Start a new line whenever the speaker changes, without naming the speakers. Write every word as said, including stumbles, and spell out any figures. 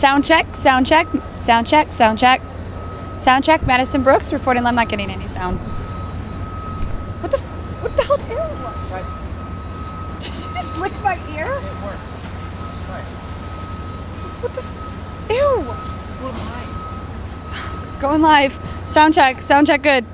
Sound check, sound check, sound check, sound check. Sound check, Madison Brooks reporting I'm not getting any sound. What the, what the hell ew was? Did you just lick my ear?
It works. Let's try it.
What the, ew.
We're live.
Going live. Sound check, sound check good.